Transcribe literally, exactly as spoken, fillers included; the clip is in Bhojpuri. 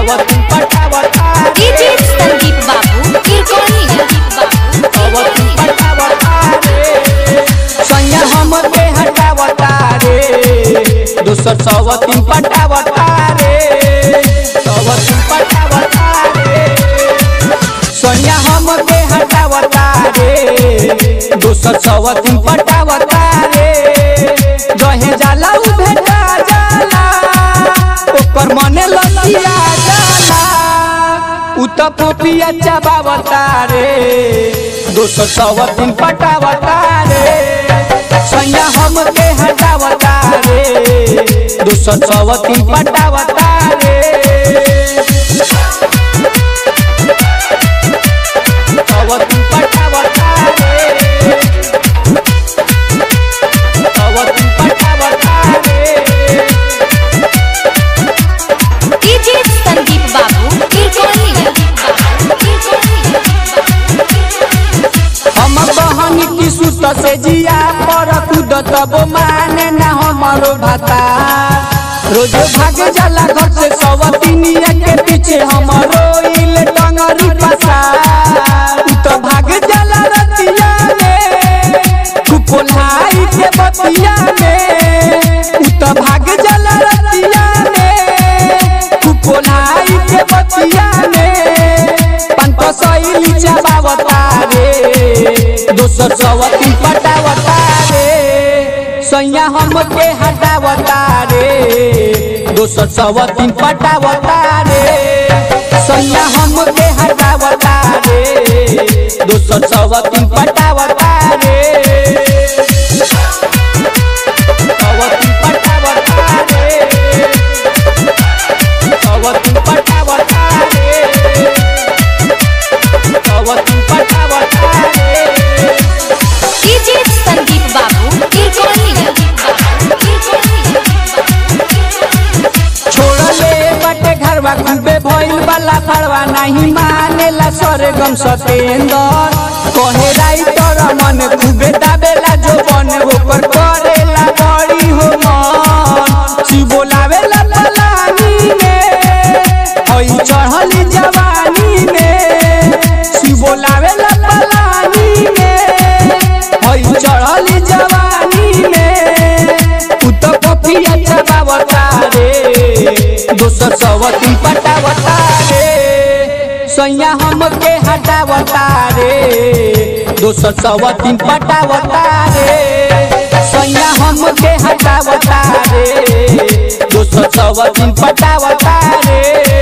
सवतीन पटावता डीजे संदीप बाबू किरकोनी सवतीन पटावता रे सैया हमर के हटावता रे दोसर सवतीन पटावता रे सवतीन पटावता रे सैया हमर के हटावता रे दोसर सवतीन पटावता रे जहे जाला उ भेटा जाला ओकर मने लसिया जाला उ त पोपिया चबावता रे दोसर सवतीन पटावता रे सैया हम के हटावता रे दोसर सवतीन पटावता रे सवतीन पटावता रे सवतीन पटावता रे डीजे संदीप बाबू किरकोनी हम बहनी की सुत से जिया पर कूदत वो माने ना हमारो भाता रोज भाग जाला घर से सवतीनिया के पीछे हमरो इल टंगरी पसा तो भाग जाला रतिया में कुपोलाई के बतिया में तो भाग जाला रतिया में कुपोलाई के बतिया में पंत सैली चबावता रे दोसर सवतीन पटावता रे सैया हम के हटावता रे दोसर सवतीन पटावता रे सैया हम के हटावता रे दोसर सवतीन पटावता रे सवतीन पटावता रे सवतीन पटावता रे सवतीन पटावता रे डीजे संदीप बाबू किरकोनी छोड़ले बटे घरवा खूबे भइल वाला फड़वा नहीं मानेला सरगम सतेंदर कहे राइटर मन खूबे दाबेला जो बन ओकर करेला बड़ी हो मन सी बोलावेला पलानी में हई चढ़ली जवानी में सी बोलावेला पलानी में हई चढ़ली जवानी में उ तो कफिया चबावता रे दोसर सवतीन पटावता रे सैया हम के हटावता रे दोसर सवतीन पटावता रे सैया हम के हटावता रे दोसर सवतीन पटावता रे।